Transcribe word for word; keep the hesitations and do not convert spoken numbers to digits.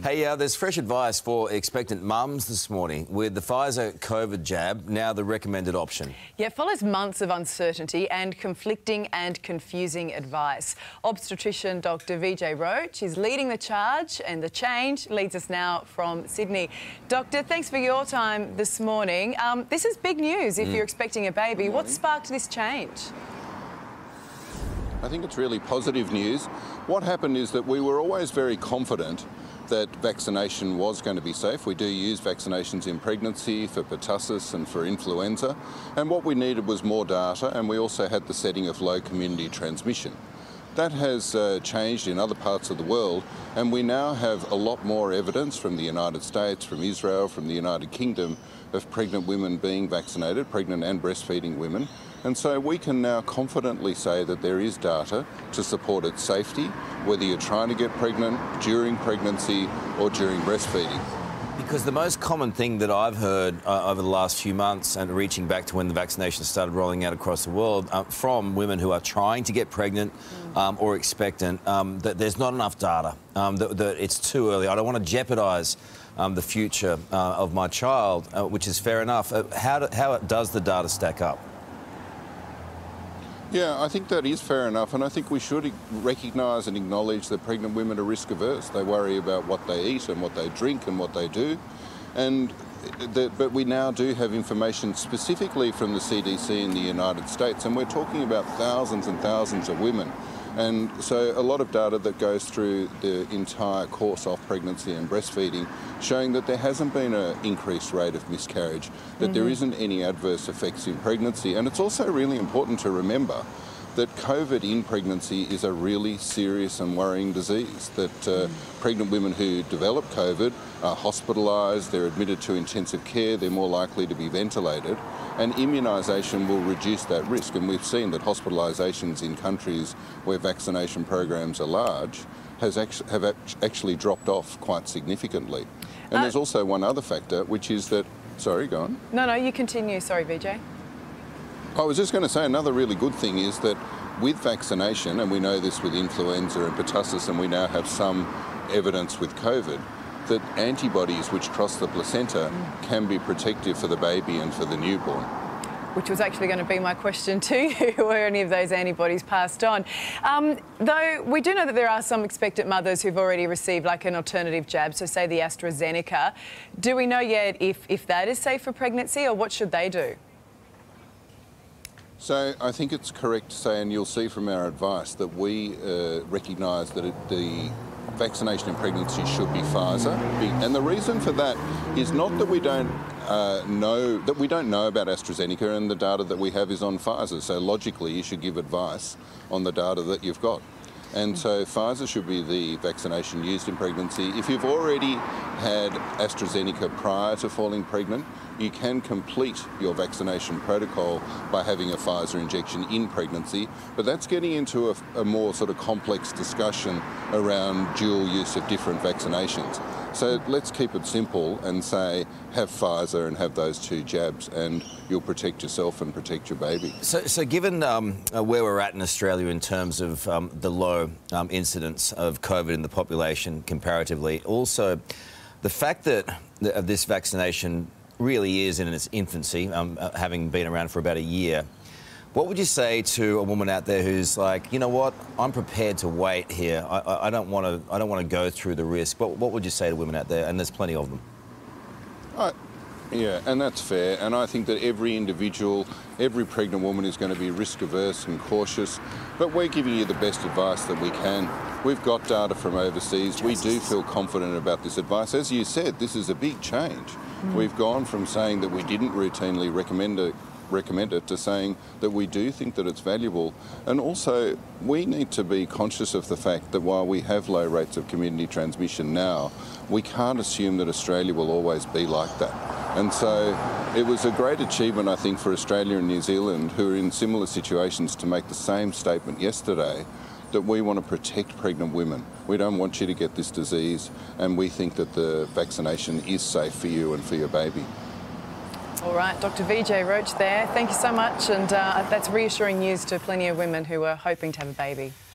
Hey, uh, there's fresh advice for expectant mums this morning with the Pfizer COVID jab, now the recommended option. Yeah, it follows months of uncertainty and conflicting and confusing advice. Obstetrician Doctor Vijay Roach is leading the charge, and the change leads us now from Sydney. Doctor, thanks for your time this morning. Um, this is big news if mm. you're expecting a baby. What sparked this change? I think it's really positive news. What happened is that we were always very confident that vaccination was going to be safe. We do use vaccinations in pregnancy for pertussis and for influenza. And what we needed was more data, and we also had the setting of low community transmission. That has uh, changed in other parts of the world, and we now have a lot more evidence from the United States, from Israel, from the United Kingdom of pregnant women being vaccinated, pregnant and breastfeeding women. And so we can now confidently say that there is data to support its safety, whether you're trying to get pregnant, during pregnancy or during breastfeeding. Because the most common thing that I've heard uh, over the last few months, and reaching back to when the vaccinations started rolling out across the world, uh, from women who are trying to get pregnant um, or expectant, um, that there's not enough data, um, that, that it's too early. I don't want to jeopardise um, the future uh, of my child, uh, which is fair enough. Uh, how, do, how does the data stack up? Yeah, I think that is fair enough, and I think we should recognise and acknowledge that pregnant women are risk averse. They worry about what they eat and what they drink and what they do, and the, but we now do have information specifically from the C D C in the United States, and we're talking about thousands and thousands of women. And so a lot of data that goes through the entire course of pregnancy and breastfeeding showing that there hasn't been an increased rate of miscarriage, that mm-hmm. there isn't any adverse effects in pregnancy. And it's also really important to remember that COVID in pregnancy is a really serious and worrying disease, that uh, mm. pregnant women who develop COVID are hospitalised, they're admitted to intensive care, they're more likely to be ventilated, and immunisation will reduce that risk. And we've seen that hospitalisations in countries where vaccination programs are large has actu have actually dropped off quite significantly. And uh, there's also one other factor, which is that... Sorry, go on. No, no, you continue. Sorry, Vijay. I was just going to say another really good thing is that with vaccination, and we know this with influenza and pertussis, and we now have some evidence with COVID, that antibodies which cross the placenta mm. can be protective for the baby and for the newborn. Which was actually going to be my question to you, were any of those antibodies passed on? Um, though we do know that there are some expectant mothers who've already received like an alternative jab, so say the AstraZeneca. Do we know yet if, if that is safe for pregnancy, or what should they do? So I think it's correct to say, and you'll see from our advice, that we uh, recognise that it, the vaccination in pregnancy should be Pfizer. And the reason for that is not that we don't uh, know that we don't know about AstraZeneca, and the data that we have is on Pfizer. So logically, you should give advice on the data that you've got. And so Pfizer should be the vaccination used in pregnancy. If you've already had AstraZeneca prior to falling pregnant, you can complete your vaccination protocol by having a Pfizer injection in pregnancy, but that's getting into a, a more sort of complex discussion around dual use of different vaccinations. So let's keep it simple and say have Pfizer and have those two jabs, and you'll protect yourself and protect your baby. So, so given um, where we're at in Australia in terms of um, the low um, incidence of COVID in the population comparatively, also the fact that th this vaccination really is in its infancy, um, uh, having been around for about a year, what would you say to a woman out there who's like, you know what, I'm prepared to wait here. I, I, I don't want to. I don't want to go through the risk. What, what would you say to women out there? And there's plenty of them. I, yeah, and that's fair. And I think that every individual, every pregnant woman is going to be risk averse and cautious. But we're giving you the best advice that we can. We've got data from overseas. We do feel confident about this advice. As you said, this is a big change. Mm. We've gone from saying that we didn't routinely recommend it, recommend it to saying that we do think that it's valuable. And also, we need to be conscious of the fact that while we have low rates of community transmission now, we can't assume that Australia will always be like that. And so it was a great achievement, I think, for Australia and New Zealand, who are in similar situations, to make the same statement yesterday, that we want to protect pregnant women. We don't want you to get this disease, and we think that the vaccination is safe for you and for your baby. All right, Doctor Vijay Roach there. Thank you so much, and uh, that's reassuring news to plenty of women who are hoping to have a baby.